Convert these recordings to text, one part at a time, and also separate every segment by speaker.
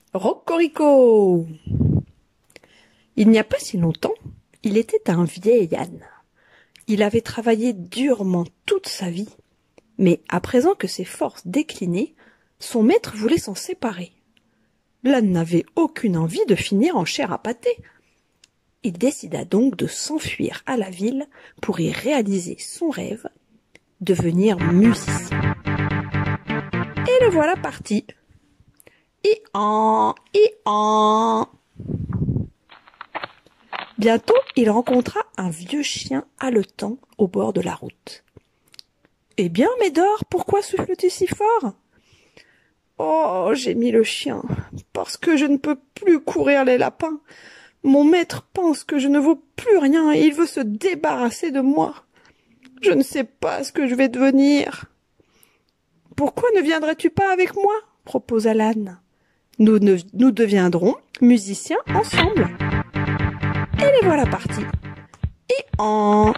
Speaker 1: Rocorico! Il n'y a pas si longtemps, il était un vieil âne. Il avait travaillé durement toute sa vie, mais à présent que ses forces déclinaient, son maître voulait s'en séparer. L'âne n'avait aucune envie de finir en chair à pâté. Il décida donc de s'enfuir à la ville pour y réaliser son rêve, devenir musicien. Et le voilà parti. I-en. Bientôt, il rencontra un vieux chien haletant au bord de la route. « Eh bien, Médor, pourquoi souffles-tu si fort ?»« Oh, gémit le chien, parce que je ne peux plus courir les lapins. Mon maître pense que je ne vaux plus rien et il veut se débarrasser de moi. Je ne sais pas ce que je vais devenir. »« Pourquoi ne viendrais-tu pas avec moi ?» proposa l'âne. Nous deviendrons musiciens ensemble. Et les voilà partis. I-en.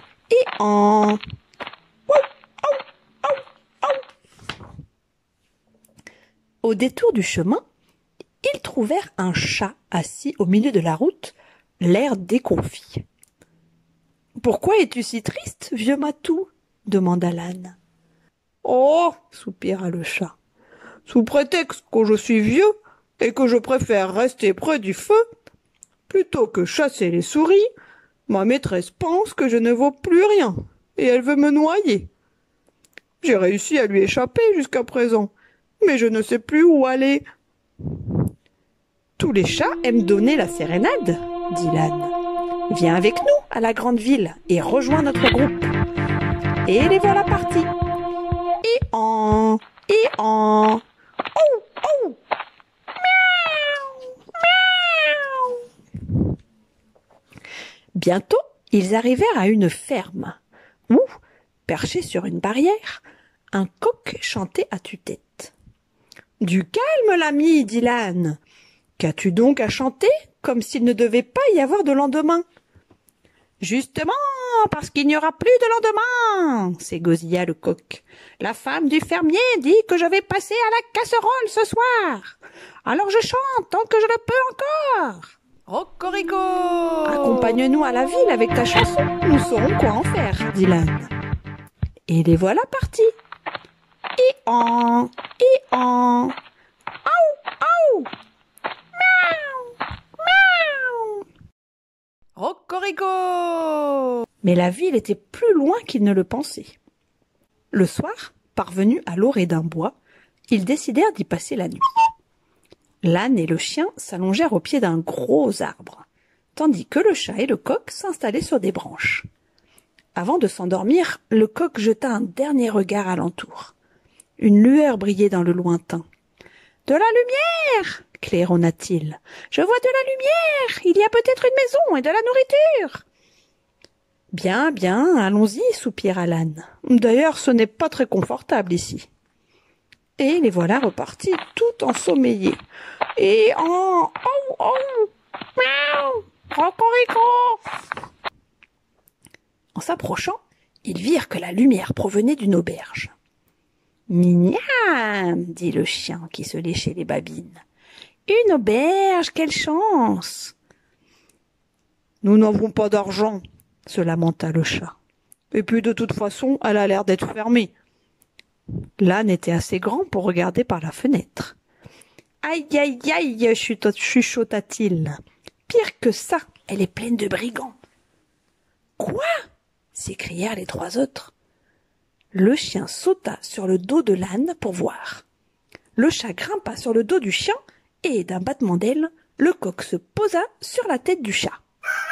Speaker 1: Au détour du chemin, ils trouvèrent un chat assis au milieu de la route, l'air déconfit. « Pourquoi es-tu si triste, vieux matou ?» demanda l'âne. « Oh !» soupira le chat. « Sous prétexte que je suis vieux et que je préfère rester près du feu, plutôt que chasser les souris, ma maîtresse pense que je ne vaux plus rien et elle veut me noyer. J'ai réussi à lui échapper jusqu'à présent, mais je ne sais plus où aller. »« Tous les chats aiment donner la sérénade, » dit l'âne. « Viens avec nous à la grande ville et rejoins notre groupe. » Et les voilà partis. I-en. Oh. Bientôt, ils arrivèrent à une ferme où, perché sur une barrière, un coq chantait à tue-tête. « Du calme, l'ami, dit l'âne. Qu'as-tu donc à chanter, comme s'il ne devait pas y avoir de lendemain ?»« Justement, parce qu'il n'y aura plus de lendemain, s'égosilla le coq. La femme du fermier dit que je vais passer à la casserole ce soir. Alors je chante tant que je le peux encore. Rocorico! Accompagne-nous à la ville avec ta chanson, nous saurons quoi en faire, dit l'âne. Et les voilà partis. I-en. Aou. Miaou. Rocorico! Mais la ville était plus loin qu'ils ne le pensaient. Le soir, parvenus à l'orée d'un bois, ils décidèrent d'y passer la nuit. L'âne et le chien s'allongèrent au pied d'un gros arbre, tandis que le chat et le coq s'installaient sur des branches. Avant de s'endormir, le coq jeta un dernier regard alentour. Une lueur brillait dans le lointain. « De la lumière !» claironna-t-il. « Je vois de la lumière. Il y a peut-être une maison et de la nourriture. » « Bien, allons-y, soupira l'âne. D'ailleurs, ce n'est pas très confortable ici. » Et les voilà repartis, tout ensommeillés. Et en... Miaou. Rocorico. En s'approchant, ils virent que la lumière provenait d'une auberge. « Mignam !» dit le chien qui se léchait les babines. « Une auberge, quelle chance !»« Nous n'avons pas d'argent, » se lamenta le chat. « Et puis de toute façon, elle a l'air d'être fermée. » L'âne était assez grand pour regarder par la fenêtre. « Aïe, chuchota-t-il. Pire que ça, elle est pleine de brigands. »« Quoi ?» s'écrièrent les trois autres. Le chien sauta sur le dos de l'âne pour voir. Le chat grimpa sur le dos du chien et, d'un battement d'ailes, le coq se posa sur la tête du chat.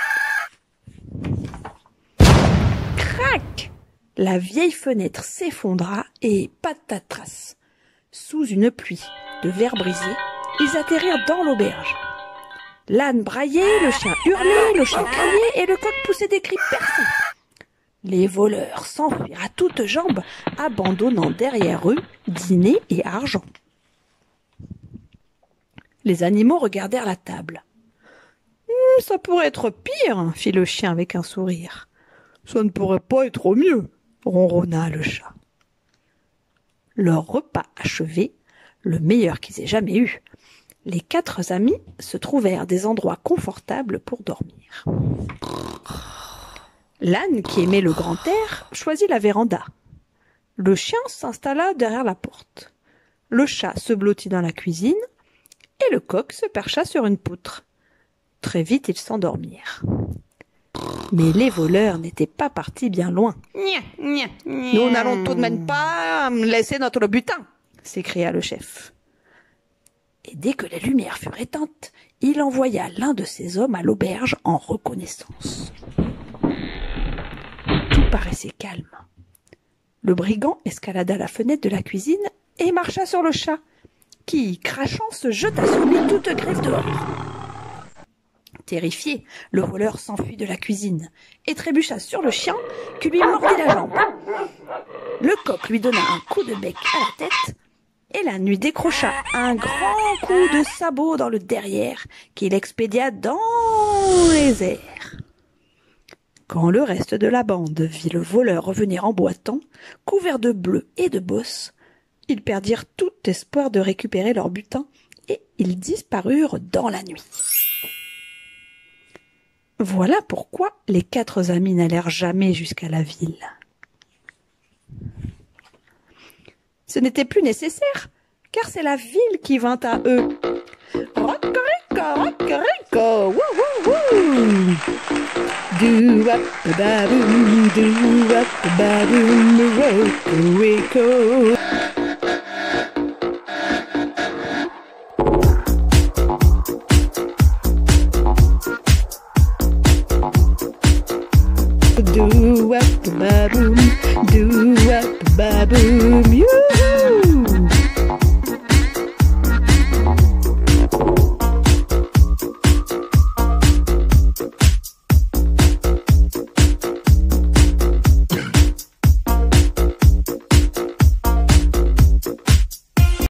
Speaker 1: Crac! La vieille fenêtre s'effondra et patatras. Sous une pluie de verre brisé, ils atterrirent dans l'auberge. L'âne braillait, le chien hurlait, le chat criait et le coq poussait des cris perçants. Les voleurs s'enfuirent à toutes jambes, abandonnant derrière eux dîner et argent. Les animaux regardèrent la table. « Ça pourrait être pire, » fit le chien avec un sourire. « Ça ne pourrait pas être au mieux, » ronronna le chat. Leur repas achevé, le meilleur qu'ils aient jamais eu, Les 4 amis se trouvèrent des endroits confortables pour dormir. L'âne, qui aimait le grand air, choisit la véranda. Le chien s'installa derrière la porte. Le chat se blottit dans la cuisine et le coq se percha sur une poutre. Très vite, ils s'endormirent. Mais les voleurs n'étaient pas partis bien loin. « Nous n'allons tout de même pas laisser notre butin !» s'écria le chef. Et dès que la lumière fut éteinte, il envoya l'un de ses hommes à l'auberge en reconnaissance. Tout paraissait calme. Le brigand escalada la fenêtre de la cuisine et marcha sur le chat, qui, crachant, se jeta sur lui toute griffe dehors. Terrifié, le voleur s'enfuit de la cuisine et trébucha sur le chien qui lui mordit la jambe. Le coq lui donna un coup de bec à la tête et l'âne lui décrocha un grand coup de sabot dans le derrière qu'il expédia dans les airs. Quand le reste de la bande vit le voleur revenir en boitant, couvert de bleu et de bosses, ils perdirent tout espoir de récupérer leur butin et ils disparurent dans la nuit. Voilà pourquoi les 4 amis n'allèrent jamais jusqu'à la ville. Ce n'était plus nécessaire, car c'est la ville qui vint à eux. Rocorico, rocorico, wouh wouh wouh. Do-wap-a-ba-boom, do-wap-a-ba-boom, rocorico. Do-wap-a-ba-boom, do-wap-a-ba-boom, you.